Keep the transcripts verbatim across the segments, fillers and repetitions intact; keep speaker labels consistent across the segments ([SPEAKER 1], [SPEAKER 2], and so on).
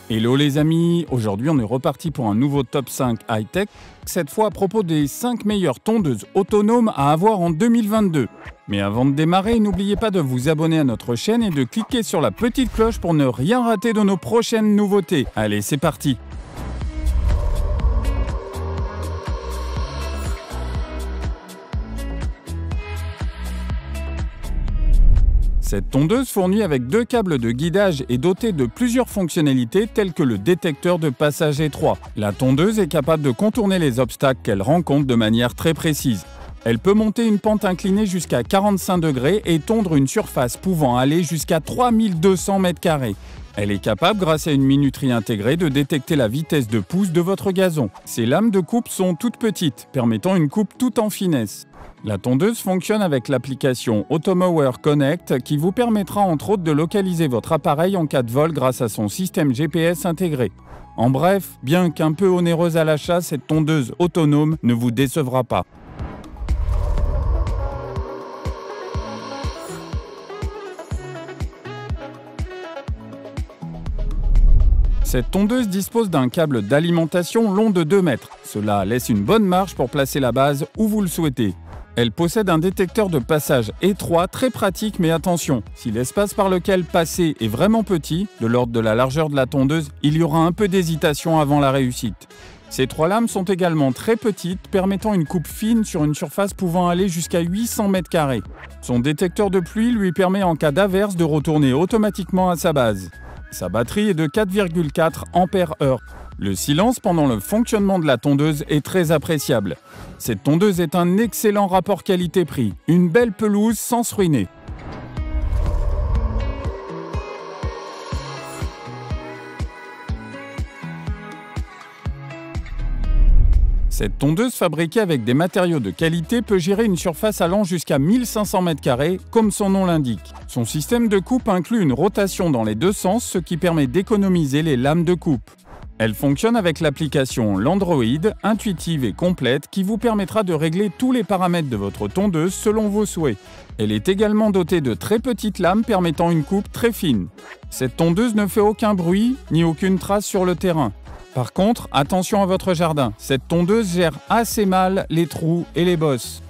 [SPEAKER 1] Hello les amis, aujourd'hui on est reparti pour un nouveau top cinq high-tech, cette fois à propos des cinq meilleures tondeuses autonomes à avoir en deux mille vingt-deux. Mais avant de démarrer, n'oubliez pas de vous abonner à notre chaîne et de cliquer sur la petite cloche pour ne rien rater de nos prochaines nouveautés. Allez, c'est parti! Cette tondeuse fournie avec deux câbles de guidage est dotée de plusieurs fonctionnalités telles que le détecteur de passage étroit. La tondeuse est capable de contourner les obstacles qu'elle rencontre de manière très précise. Elle peut monter une pente inclinée jusqu'à quarante-cinq degrés et tondre une surface pouvant aller jusqu'à trois mille deux cents mètres carrés. Elle est capable, grâce à une minuterie intégrée, de détecter la vitesse de pousse de votre gazon. Ses lames de coupe sont toutes petites, permettant une coupe tout en finesse. La tondeuse fonctionne avec l'application Automower Connect qui vous permettra entre autres de localiser votre appareil en cas de vol grâce à son système G P S intégré. En bref, bien qu'un peu onéreuse à l'achat, cette tondeuse autonome ne vous décevra pas. Cette tondeuse dispose d'un câble d'alimentation long de deux mètres. Cela laisse une bonne marge pour placer la base où vous le souhaitez. Elle possède un détecteur de passage étroit, très pratique, mais attention, si l'espace par lequel passer est vraiment petit, de l'ordre de la largeur de la tondeuse, il y aura un peu d'hésitation avant la réussite. Ces trois lames sont également très petites, permettant une coupe fine sur une surface pouvant aller jusqu'à huit cents mètres carrés. Son détecteur de pluie lui permet en cas d'averse de retourner automatiquement à sa base. Sa batterie est de quatre virgule quatre ampères heure. Le silence pendant le fonctionnement de la tondeuse est très appréciable. Cette tondeuse est un excellent rapport qualité-prix, une belle pelouse sans se ruiner. Cette tondeuse fabriquée avec des matériaux de qualité peut gérer une surface allant jusqu'à mille cinq cents mètres carrés, comme son nom l'indique. Son système de coupe inclut une rotation dans les deux sens, ce qui permet d'économiser les lames de coupe. Elle fonctionne avec l'application Landroid, intuitive et complète, qui vous permettra de régler tous les paramètres de votre tondeuse selon vos souhaits. Elle est également dotée de très petites lames permettant une coupe très fine. Cette tondeuse ne fait aucun bruit ni aucune trace sur le terrain. Par contre, attention à votre jardin, cette tondeuse gère assez mal les trous et les bosses.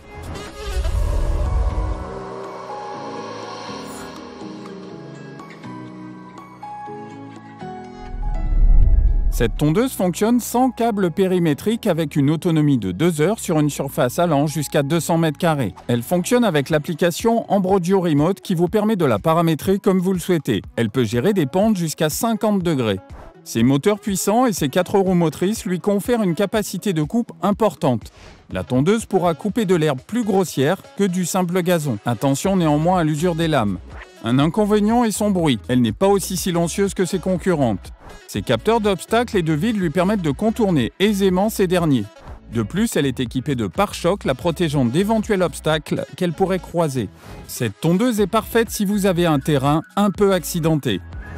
[SPEAKER 1] Cette tondeuse fonctionne sans câble périmétrique avec une autonomie de deux heures sur une surface allant jusqu'à deux cents mètres carrés. Elle fonctionne avec l'application Ambrodio Remote qui vous permet de la paramétrer comme vous le souhaitez. Elle peut gérer des pentes jusqu'à cinquante degrés. Ses moteurs puissants et ses quatre roues motrices lui confèrent une capacité de coupe importante. La tondeuse pourra couper de l'herbe plus grossière que du simple gazon. Attention néanmoins à l'usure des lames. Un inconvénient est son bruit. Elle n'est pas aussi silencieuse que ses concurrentes. Ses capteurs d'obstacles et de vide lui permettent de contourner aisément ces derniers. De plus, elle est équipée de pare-chocs la protégeant d'éventuels obstacles qu'elle pourrait croiser. Cette tondeuse est parfaite si vous avez un terrain un peu accidenté.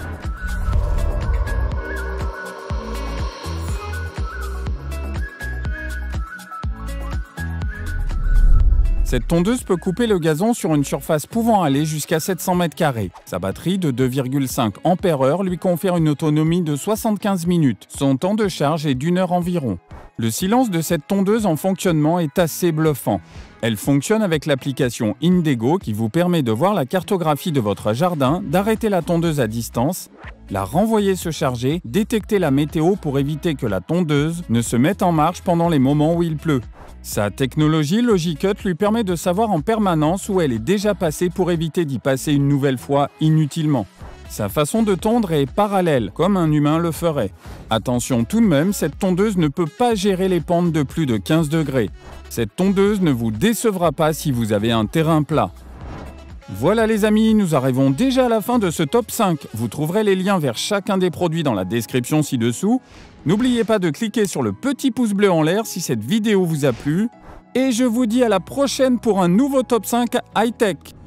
[SPEAKER 1] Cette tondeuse peut couper le gazon sur une surface pouvant aller jusqu'à sept cents mètres carrés. Sa batterie de deux virgule cinq ampères heure lui confère une autonomie de soixante-quinze minutes. Son temps de charge est d'une heure environ. Le silence de cette tondeuse en fonctionnement est assez bluffant. Elle fonctionne avec l'application Indego qui vous permet de voir la cartographie de votre jardin, d'arrêter la tondeuse à distance, la renvoyer se charger, détecter la météo pour éviter que la tondeuse ne se mette en marche pendant les moments où il pleut. Sa technologie Logicut lui permet de savoir en permanence où elle est déjà passée pour éviter d'y passer une nouvelle fois inutilement. Sa façon de tondre est parallèle, comme un humain le ferait. Attention tout de même, cette tondeuse ne peut pas gérer les pentes de plus de quinze degrés. Cette tondeuse ne vous décevra pas si vous avez un terrain plat. Voilà les amis, nous arrivons déjà à la fin de ce top cinq. Vous trouverez les liens vers chacun des produits dans la description ci-dessous. N'oubliez pas de cliquer sur le petit pouce bleu en l'air si cette vidéo vous a plu. Et je vous dis à la prochaine pour un nouveau top cinq high-tech.